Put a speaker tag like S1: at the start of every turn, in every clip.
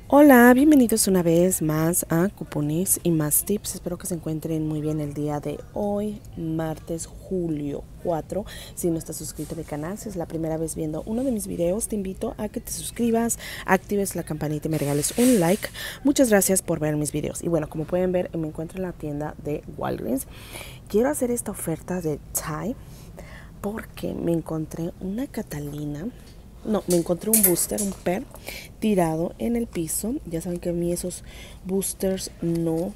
S1: Hola, bienvenidos una vez más a Cupones y Más Tips. Espero que se encuentren muy bien el día de hoy, martes, julio 4. Si no estás suscrito a mi canal, si es la primera vez viendo uno de mis videos, te invito a que te suscribas, actives la campanita y me regales un like. Muchas gracias por ver mis videos. Y bueno, como pueden ver, me encuentro en la tienda de Walgreens. Quiero hacer esta oferta de Tide porque me encontré una Catalina. No, me encontré un booster, un PER, tirado en el piso. Ya saben que a mí esos boosters no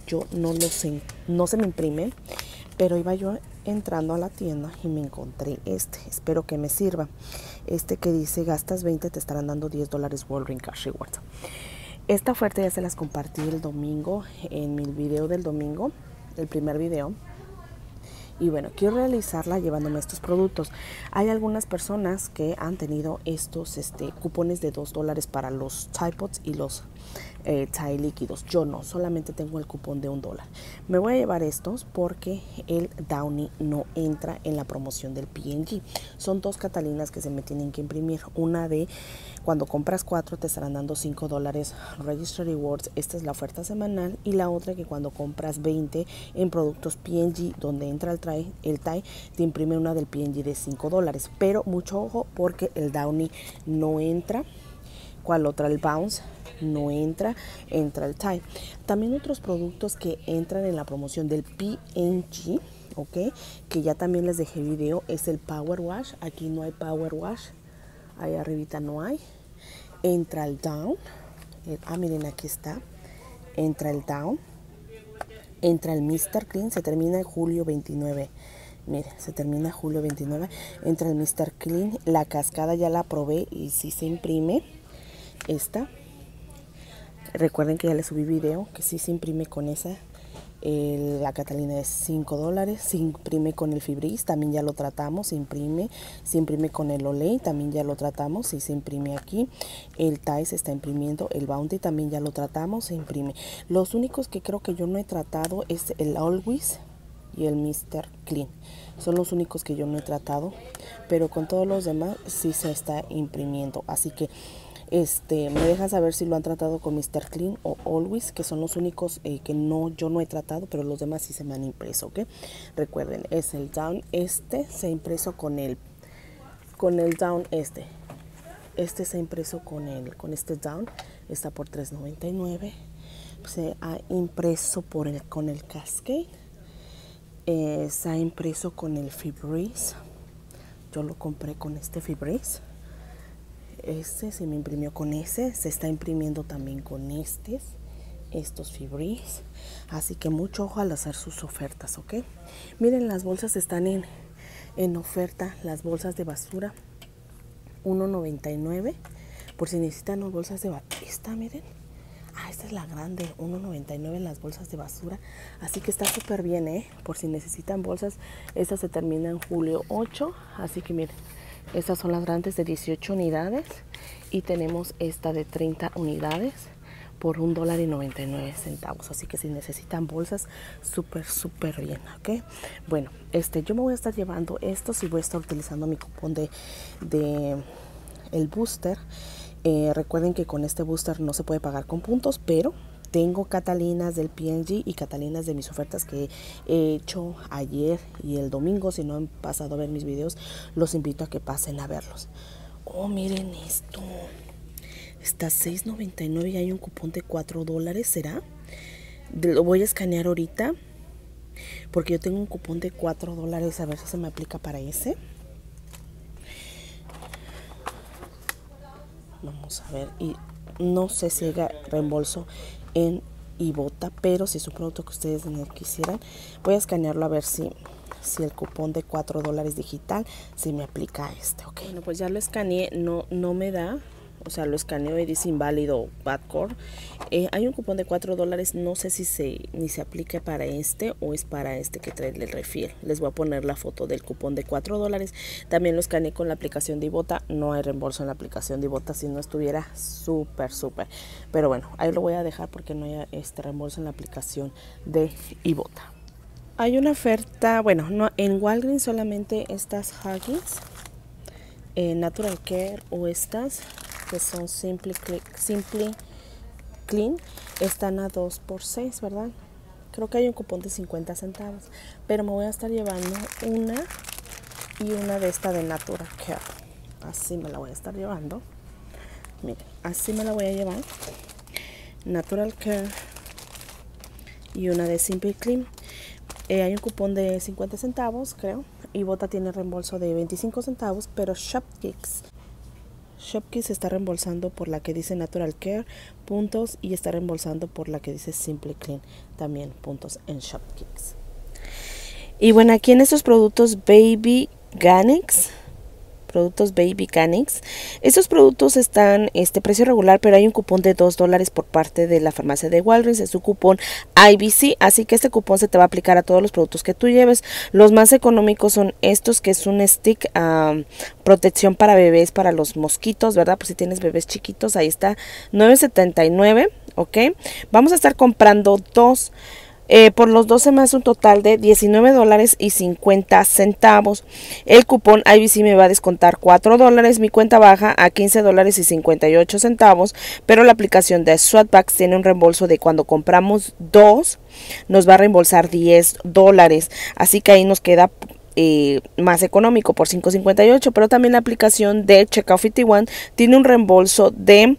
S1: se me imprimen. Pero iba yo entrando a la tienda y me encontré este. Espero que me sirva. Este que dice, gastas 20, te estarán dando $10 Walgreens Cash Rewards. Esta oferta ya se las compartí el domingo en mi video del domingo, el primer video. Y bueno, quiero realizarla llevándome estos productos. Hay algunas personas que han tenido estos cupones de $2 para los Tide Pods y los Tide líquidos. Yo no, solamente tengo el cupón de $1. Me voy a llevar estos porque el Downy no entra en la promoción del P&G. Son dos Catalinas que se me tienen que imprimir. Una de cuando compras 4 te estarán dando $5 Register Rewards. Esta es la oferta semanal. Y la otra que cuando compras 20 en productos P&G donde entra el Tide, te imprime una del P&G de $5. Pero mucho ojo porque el Downy no entra. ¿Cuál otra? El Bounce no entra el Tide. También otros productos que entran en la promoción del P&G, ok, que ya también les dejé video, es el Power Wash. Aquí no hay Power Wash, ahí arribita no hay. Entra el Down, miren, aquí está. Entra el Down, entra el Mr. Clean, se termina en julio 29. Mire, se termina julio 29. Entra el Mr. Clean, la cascada ya la probé y sí se imprime. Esta, recuerden que ya les subí video que sí se imprime con esa. La Catalina es $5. Se imprime con el Fibris, también ya lo tratamos, se imprime con el Olay, también ya lo tratamos y se imprime aquí. El Tide se está imprimiendo, el Bounty también ya lo tratamos, se imprime. Los únicos que creo que yo no he tratado es el Always y el Mr. Clean. Son los únicos que yo no he tratado, pero con todos los demás sí se está imprimiendo. Así que me dejan saber si lo han tratado con Mr. Clean o Always, que son los únicos que yo no he tratado, pero los demás sí se me han impreso, ¿ok? Recuerden, es el Down, se ha impreso con el Down Este se ha impreso con este Down, está por $3.99. Se ha impreso con el Cascade. Se ha impreso con el Fibris. Yo lo compré con este Fibris. Se me imprimió con ese. Se está imprimiendo también con estos Fibris. Así que mucho ojo al hacer sus ofertas, ¿ok? Miren, las bolsas están en oferta. Las bolsas de basura, $1.99. Por si necesitan bolsas de basura. Esta, miren. Esta es la grande, $1.99 las bolsas de basura. Así que está súper bien, por si necesitan bolsas. Esta se termina en julio 8. Así que miren, estas son las grandes de 18 unidades. Y tenemos esta de 30 unidades por $1.99. Así que si necesitan bolsas, súper bien, ¿ok? Bueno, yo me voy a estar llevando estos y voy a estar utilizando mi cupón de el booster. Recuerden que con este booster no se puede pagar con puntos, pero tengo Catalinas del P&G y Catalinas de mis ofertas que he hecho ayer y el domingo. Si no han pasado a ver mis videos, los invito a que pasen a verlos. Oh, miren esto. Está $6.99 y hay un cupón de $4. ¿Será? Lo voy a escanear ahorita porque yo tengo un cupón de $4. A ver si se me aplica para ese. Vamos a ver, y no sé si haga reembolso en Ibotta, pero si es un producto que ustedes quisieran, voy a escanearlo a ver si el cupón de $4 digital se me aplica a ¿ok? Bueno, pues ya lo escaneé, no me da. O sea, lo escaneo y dice inválido Badcore. Hay un cupón de $4. No sé si ni se aplica para o es para que trae el refill. Les voy a poner la foto del cupón de $4. También lo escaneé con la aplicación de Ibotta. No hay reembolso en la aplicación de Ibotta. Si no estuviera súper. Pero bueno, ahí lo voy a dejar porque no hay reembolso en la aplicación de Ibotta. Hay una oferta, bueno, no, en Walgreens solamente estas Huggies, Natural Care o estas que son Simply Clean están a 2 por 6, ¿verdad? Creo que hay un cupón de 50 centavos, pero me voy a estar llevando una y una de esta de Natural Care. Así me la voy a estar llevando. Miren, así me la voy a llevar. Natural Care y una de Simple Clean. Hay un cupón de 50 centavos, creo. Y Bota tiene reembolso de 25 centavos, pero Shopkicks está reembolsando por la que dice Natural Care puntos y está reembolsando por la que dice Simple Clean también puntos en Shopkicks. Y bueno, aquí en estos productos Baby Organics, estos productos están precio regular, pero hay un cupón de $2 por parte de la farmacia de Walgreens. Es su cupón IBC, así que este cupón se te va a aplicar a todos los productos que tú lleves. Los más económicos son estos, que es un stick protección para bebés, para los mosquitos, ¿verdad? Pues si tienes bebés chiquitos, ahí está, $9.79, ¿ok? Vamos a estar comprando dos. Por los 12 más un total de $19.50. El cupón IBC me va a descontar $4. Mi cuenta baja a $15.58. Pero la aplicación de Swatbacks tiene un reembolso de cuando compramos dos, nos va a reembolsar $10. Así que ahí nos queda más económico por $5.58. Pero también la aplicación de Checkout 51 tiene un reembolso de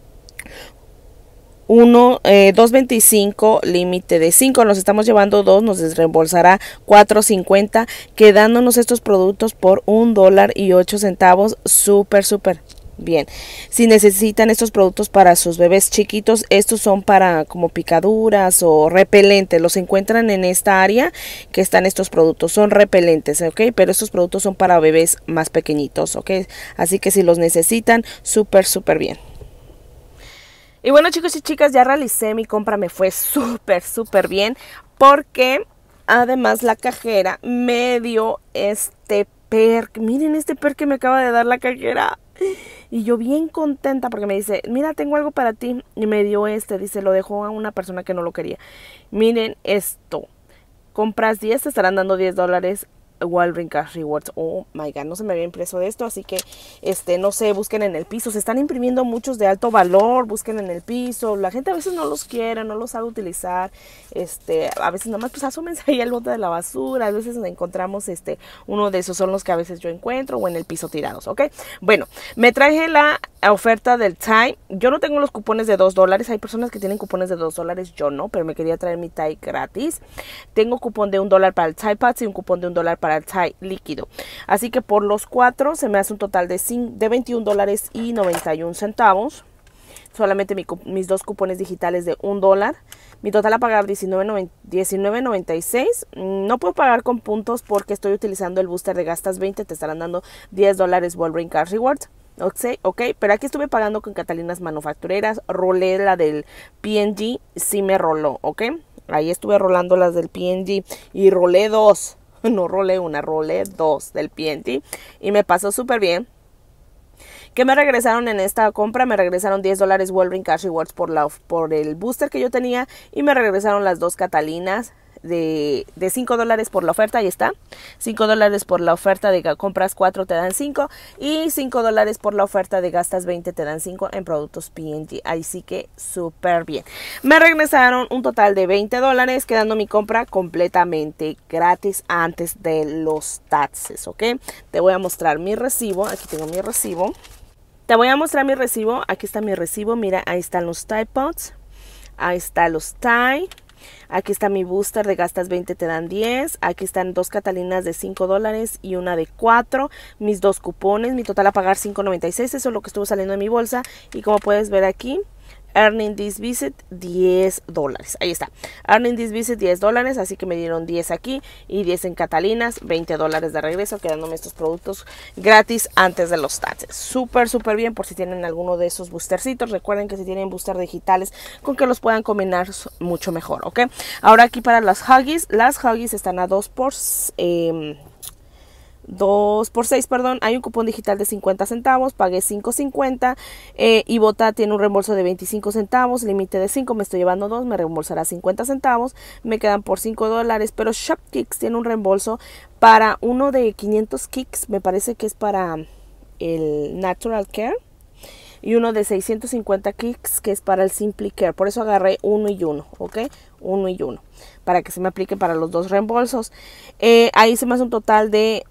S1: 2.25, límite de 5, nos estamos llevando 2, nos reembolsará $4.50, quedándonos estos productos por $1.08, súper bien. Si necesitan estos productos para sus bebés chiquitos, estos son para como picaduras o repelentes, los encuentran en esta área que están estos productos, son repelentes, ok, pero estos productos son para bebés más pequeñitos, ok, así que si los necesitan, súper bien. Y bueno, chicos y chicas, ya realicé mi compra, me fue súper bien, porque además la cajera me dio este perk. Miren este perk que me acaba de dar la cajera. Y yo bien contenta porque me dice, mira, tengo algo para ti. Y me dio dice, lo dejó a una persona que no lo quería. Miren esto, compras 10, te estarán dando $10. Walgreens Cash Rewards. Oh my god, no se me había impreso de esto, así que no sé, busquen en el piso, se están imprimiendo muchos de alto valor, busquen en el piso, la gente a veces no los quiere, no los sabe utilizar, a veces nomás pues asómense ahí al bote de la basura, a veces encontramos uno de esos son los que a veces yo encuentro o en el piso tirados, ok. Bueno, me traje la oferta del Tide. Yo no tengo los cupones de $2, hay personas que tienen cupones de $2, yo no, pero me quería traer mi Tide gratis. Tengo cupón de $1 para el Tide Pads y un cupón de $1 para el Tide líquido, así que por los 4 se me hace un total de $21.91. Solamente mis dos cupones digitales de $1. Mi total a pagar $19.96. No puedo pagar con puntos porque estoy utilizando el booster de gastas 20. Te estarán dando $10 Walgreens Cash Rewards. Ok, pero aquí estuve pagando con Catalinas Manufactureras. Rolé la del P&G, sí me roló, ok. Ahí estuve rolando las del P&G y rolé 2. No rolé una, rolé 2 del P&G y me pasó súper bien. ¿Qué me regresaron en esta compra? Me regresaron $10 Walgreens Cash Rewards por el booster que yo tenía, y me regresaron las dos Catalinas de $5 por la oferta. Ahí está, $5 por la oferta de compras 4 te dan 5 y $5 por la oferta de gastas 20 te dan 5 en productos P&G. Así que súper bien. Me regresaron un total de $20, quedando mi compra completamente gratis antes de los taxes, ok. Te voy a mostrar mi recibo. Aquí tengo mi recibo. Te voy a mostrar mi recibo. Aquí está mi recibo. Mira, ahí están los Tide Pods. Ahí están los Tide. Aquí está mi booster de gastas 20 te dan 10. Aquí están dos Catalinas de $5 y una de 4. Mis dos cupones. Mi total a pagar $5.96. Eso es lo que estuvo saliendo de mi bolsa. Y como puedes ver aquí, Earning this visit $10. Ahí está. Earning this visit $10. Así que me dieron 10 aquí y 10 en Catalinas. $20 de regreso, quedándome estos productos gratis antes de los taxes. Súper bien por si tienen alguno de esos boostercitos. Recuerden que si tienen booster digitales, con que los puedan combinar mucho mejor, ¿ok? Ahora aquí para las Huggies. Las Huggies están a 2 por 6, perdón. Hay un cupón digital de 50 centavos, pagué $5.50 y Bota tiene un reembolso de 25 centavos, límite de 5, me estoy llevando 2, me reembolsará 50 centavos, me quedan por $5, pero Shopkicks tiene un reembolso para uno de 500 kicks, me parece que es para el Natural Care. y uno de 650 kicks que es para el Simply Care. Por eso agarré uno y uno, ¿ok? Uno y uno, para que se me aplique para los dos reembolsos. Ahí se me hace un total de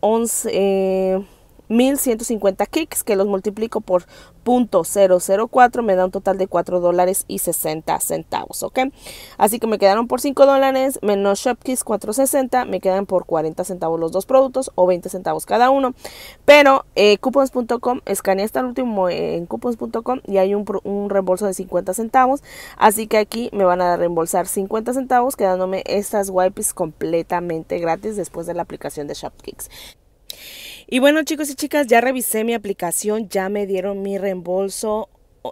S1: 1150 kicks, que los multiplico por 0.004, me da un total de $4.60, ¿ok? Así que me quedaron por $5 menos Shopkicks 4.60, me quedan por 40 centavos los dos productos o 20 centavos cada uno. Pero coupons.com, escaneé hasta el último en coupons.com y hay un reembolso de 50 centavos, así que aquí me van a reembolsar 50 centavos, quedándome estas wipes completamente gratis después de la aplicación de Shopkicks. Y bueno, chicos y chicas, ya revisé mi aplicación, ya me dieron mi reembolso,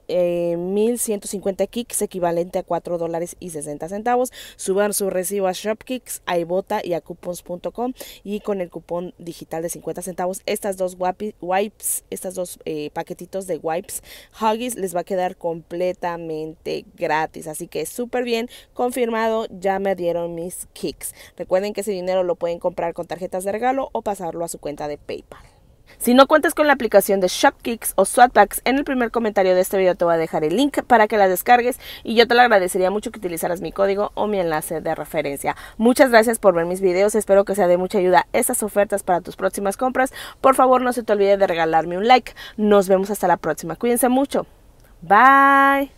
S1: 1150 kicks, equivalente a $4.60. Suban su recibo a Shopkicks, a iBota y a coupons.com, y con el cupón digital de 50 centavos, estas dos wipes, estas dos paquetitos de wipes Huggies les va a quedar completamente gratis. Así que súper bien, confirmado, ya me dieron mis kicks. Recuerden que ese dinero lo pueden comprar con tarjetas de regalo o pasarlo a su cuenta de PayPal. Si no cuentas con la aplicación de Shopkicks o Swatbags, en el primer comentario de este video te voy a dejar el link para que la descargues, y yo te lo agradecería mucho que utilizaras mi código o mi enlace de referencia. Muchas gracias por ver mis videos, espero que sea de mucha ayuda estas ofertas para tus próximas compras. Por favor, no se te olvide de regalarme un like. Nos vemos hasta la próxima, cuídense mucho, bye.